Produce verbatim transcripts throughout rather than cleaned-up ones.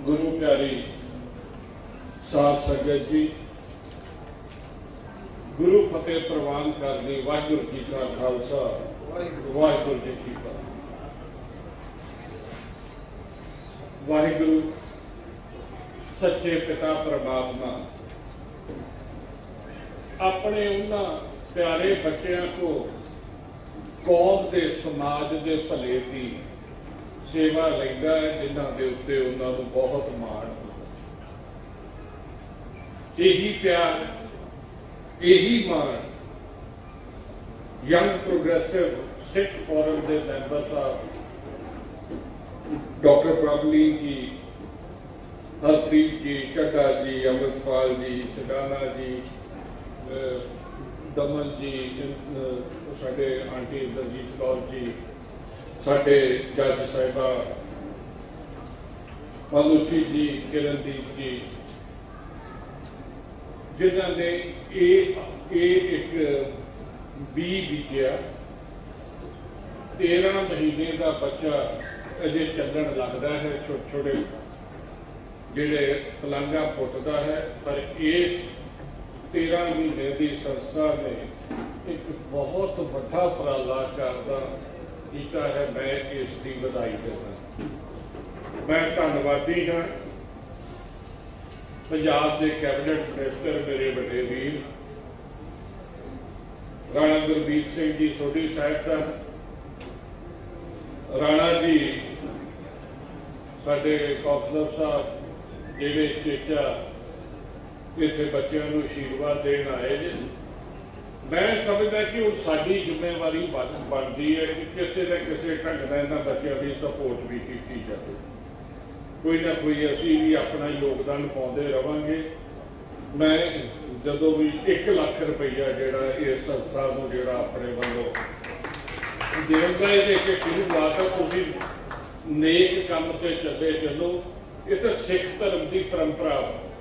गुरु प्यारी साध संगत जी, गुरु फतेह प्रवान करनी। वाहिगुरू जी का खालसा, वाहिगुरू जी की फतेह। वाहिगुरू सच्चे पिता परमात्मा अपने उन्होंने प्यारे बच्चों को कौम के समाज के भले की सेवा लेंदा है, जिन्हां दे उत्ते उन्हां नूं बहुत माण। यही प्यार, यही मान यंग प्रोग्रेसिव सिख फोरम के मैंबर साहब डॉक्टर प्रभलीन जी, हरप्रीत जी, चड्डा जी, अमृतपाल जी, चडाना जी, दमन जी, साडे आंटी दलजीत कौर जी, साडे जज साहिबा मालूची जी, किरणदीप जी, जिन्हों ने एक बी बीजा तेरह महीने का बच्चा अजे चलन लगता है, छोटे छोटे जेडे पलंगा फुटता है, पर इस तेरह महीने की संस्था ने एक बहुत बड़ा उपराला करदा कीता है। मैं इसकी बधाई देना। मैं धन्नवादी हाँ पंजाब के कैबिनेट मिनिस्टर मेरे बड़े वीर राणा गुरमीत सिंह जी सोढ़ी साहब का, राणा जी साडे कौंसलर साहब जिहड़े चेचा इत्थे बच्चों को आशीर्वाद देन आए जी। मैं समझदा कि हुण साडी जिम्मेवारी बनती है कि किसी न किसी ढंग नाल इन्हां बच्चों की सपोर्ट भी की जाए। कोई ना कोई असी भी अपना योगदान पाते रहांगे। मैं जदों भी एक लाख रुपया जिहड़ा इस संस्था को जिहड़ा अपने वालों देण दा इहदे शुरुआत है, तुसीं नेक काम ते चले चलो। ये तो सिख धर्म की परंपरा,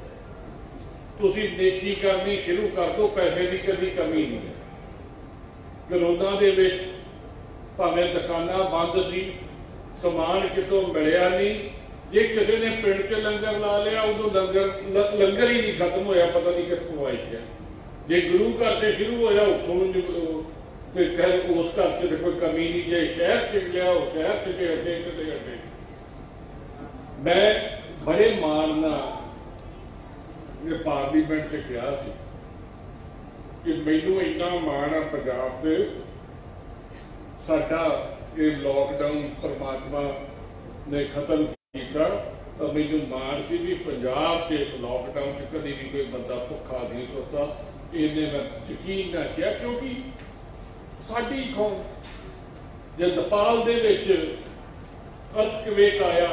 तुसीं नेकी करनी शुरू कर दो, पैसे की कभी कमी नहीं है। करोना दे विच भावें दुकानां बंद सी, समान कितों मिलिया नहीं, जे किसी ने पिंड च लंगर ला लिया उदों लंगर लंगर ही नहीं खत्म होया, पता नहीं कितों आई गया। जे गुरु घर से शुरू होया उत्थों खैर उस घर च कोई कमी नहीं, जे शहर च लिया उस शहर च हटे किते हटे। मैं बड़े मान नाल पार्लीमेंट च कहा कि मैनू इन्ना माण आ पंजाब से, साडा ये लॉकडाउन परमात्मा ने खत्म किया। तो मैनू माण सी भी पंजाब से इस लॉकडाउन च कभी भी कोई बंदा भुखा नहीं सोता। इन्हें मैं यकीन ना किया, क्योंकि साडी कौम जब नेपाल दे विच अर्थक्वेक आया,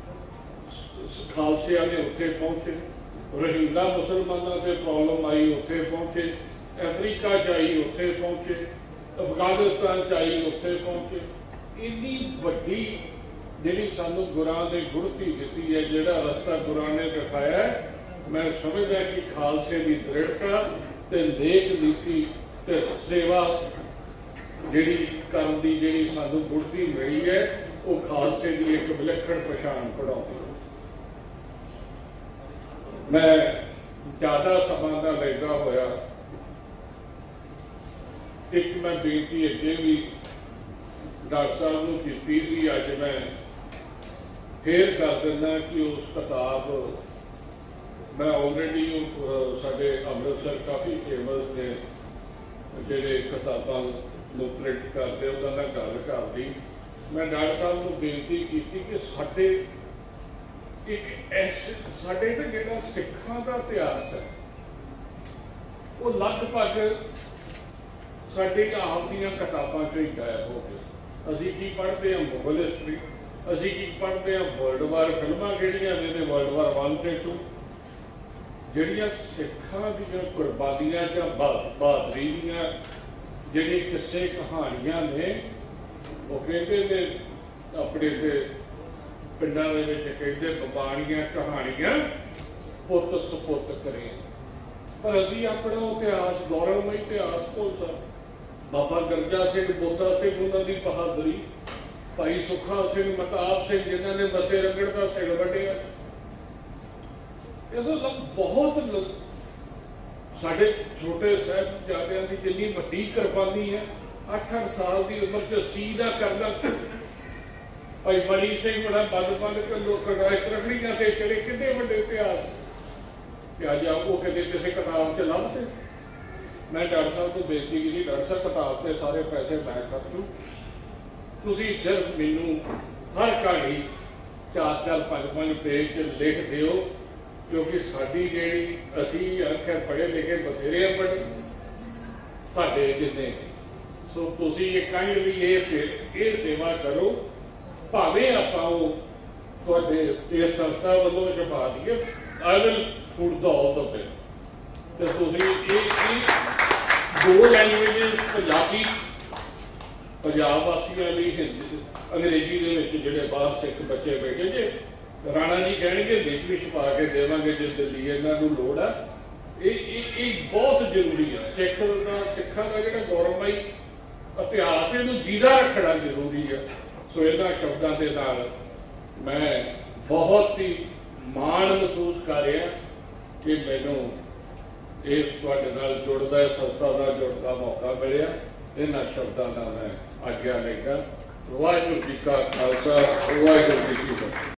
खालसिया ने उत्थे पहुंचे, रोहिंगा मुसलमानों से प्रॉब्लम आई उत्थे पहुंचे, अफ्रीका च आई उत्थे पहुंचे, अफगानिस्तान च आई उत्थे पहुंचे। इन्नी वड्डी जिहड़ी सानू गुरां ने गुड़ती दिती है, जिहड़ा रस्ता गुरां ने दिखाया है, मैं समझदा कि खालसे की दृढ़ता ते नेक नीति ते सेवा जिहड़ी करन दी जिहड़ी सानू गुड़ती मिली है, वो खालसे की एक विलक्षण पछाण पढ़ाउंदी है। मैं ज्यादा समा का लैंदा होया एक मैं बेनती अगे भी डॉक्टर साहब को की थी, अज मैं फिर कर दिना कि उस किताब मैं ऑलरेडी साडे अमृतसर काफ़ी फेमस ने जिहड़े किताबां नूं प्रिंट करते उन्हां नाल गल करदी। मैं डॉक्टर साहब को बेनती की कि साडे एक ऐसे साडे ना जिहड़ा सिखां दा इतिहास है वो लगभग साडी आप दीयां किताबां चों ही गायब हो गए। असीं की पढ़ते हैं मुगल हिस्टरी, असीं की पढ़ते हैं वर्ल्ड वार फिल्मां जिहड़ियां ने वर्ल्ड वार वन ते टू, जिहड़ियां सिखां दीयां कुर्बानियां जां बहादरी दीयां जिहड़ी किस्से कहानियां ने, वो कहते ने अपने ते पिंडां दे विच कहंदे बबाणियां कहानियां पुत सपुत करें। पर असीं अपना इतिहास गौरवमय इतिहास भुलदा। बाबा गरजा सिंह बोता सिंह उन्हां दी बहादुरी, भाई सुखा सिंह महताब सिंह जिन्हां ने मसे रंगड़ दा सिर वड्डिया, ਇਸ ਤੋਂ ਬਹੁਤ ਲ- ਸਾਡੇ ਛੋਟੇ ਸਾਹਿਬਜ਼ਾਦਿਆਂ ਦੀ ਜਿੰਨੀ ਵੱਡੀ ਕੁਰਬਾਨੀ ਹੈ, ਅੱਠ ਅੱਠ ਸਾਲ ਦੀ ਉਮਰ 'ਚ ਸੀ ਦਾ ਕਰਨਾ। ਭਾਈ ਮਨੀ ਸਿੰਘ ਬੜਾ ਬੰਦ ਬੰਦ ਕੇ ਲੋਕ ਰਖੜੀਆਂ ਤੇ ਚੜੇ, ਕਿੰਨੇ ਵੱਡੇ ਇਤਿਹਾਸ ਕਿ ਅੱਜ ਉਹ ਕਦੇ ਕਿਸੇ ਕਿਤਾਬ 'ਚ ਲੱਭਦੇ। ਮੈਂ ਡਾਕਟਰ ਸਾਹਿਬ ਤੋਂ ਬੇਨਤੀ ਕੀਤੀ, ਡਾਕਟਰ ਸਾਹਿਬ ਕਿਤਾਬ ਤੇ ਸਾਰੇ ਪੈਸੇ ਮੈਂ ਖਰਚੂ, ਤੁਸੀਂ ਸਿਰਫ ਮੈਨੂੰ ਹਰ ਕਹਾਣੀ ਚਾਰ ਚਾਰ ਪੰਜ ਪੰਜ ਪੇਜ 'ਚ ਲਿਖ ਦਿਓ, ਕਿਉਂਕਿ ਸਾਡੀ ਜਿਹੜੀ ਅਸੀਂ ਆਖਿਰ ਪੜ੍ਹੇ ਲਿਖੇ ਬਥੇਰੇ ਆ, ਬਟ ਤੁਹਾਡੇ ਜਿੰਨੇ, ਸੋ ਤੁਸੀਂ ਇਹ ਕਾਈਂਡਲੀ ਇਹ ਇਹ ਸੇਵਾ ਕਰੋ, ਭਾਵੇਂ ਆਪਾਂ ਉਹ ਤੁਹਾਡੇ ਇਸ ਸੰਸਥਾ ਵੱਲੋਂ ਛਪਾ ਦਈਏ। I will food the all the bill. ਤੇ ਤੁਸੀਂ ਇਹ ਦੋ ਲੈਂਗੁਏਜ, ਪੰਜਾਬੀ ਪੰਜਾਬ ਵਾਸੀਆਂ ਲਈ, ਹਿੰਦੀ ਅੰਗਰੇਜ਼ੀ ਦੇ ਵਿੱਚ ਜਿਹੜੇ ਬਾਹਰ ਸਿੱਖ ਬੱਚੇ ਬੈਠੇ ਜੇ, ਰਾਣਾ ਜੀ ਕਹਿਣਗੇ ਵਿੱਚ ਵੀ ਛਪਾ ਕੇ ਦੇਵਾਂਗੇ ਜੇ ਦਿੱਲੀ ਇਹਨਾਂ ਨੂੰ ਲੋੜ ਆ। ਇਹ ਇਹ ਇਹ ਬਹੁਤ ਜ਼ਰੂਰੀ ਹੈ। ਸਿੱਖ ਦਾ ਸਿੱਖਾਂ ਦਾ ਜਿਹੜਾ ਗੌਰਵਮਈ ਇਤਿਹਾਸ, ਇਹਨੂੰ ਜੀਦਾ ਰੱਖਣਾ ਜ਼ਰੂਰੀ ਹੈ। ਸੋ ਇਹਨਾਂ ਸ਼ਬਦਾਂ ਦੇ ਨਾਲ ਮੈਂ ਬਹੁਤ ਹੀ ਮਾਣ ਮਹਿਸੂਸ ਕਰ ਰਿਹਾ ਕਿ ਮੈਨੂੰ ਇਸ ਤੁਹਾਡੇ ਨਾਲ ਜੁੜਦਾ, ਸੰਸਥਾ ਨਾਲ ਜੁੜਨ ਦਾ ਮੌਕਾ ਮਿਲਿਆ। ਇਹਨਾਂ ਸ਼ਬਦਾਂ ਨਾਲ ਮੈਂ ਆਗਿਆ ਲੈਂਦਾ। ਵਾਹਿਗੁਰੂ ਜੀ ਕਾ ਖਾਲਸਾ, ਵਾਹਿਗੁਰੂ ਜੀ ਕੀ ਫਤਿਹ।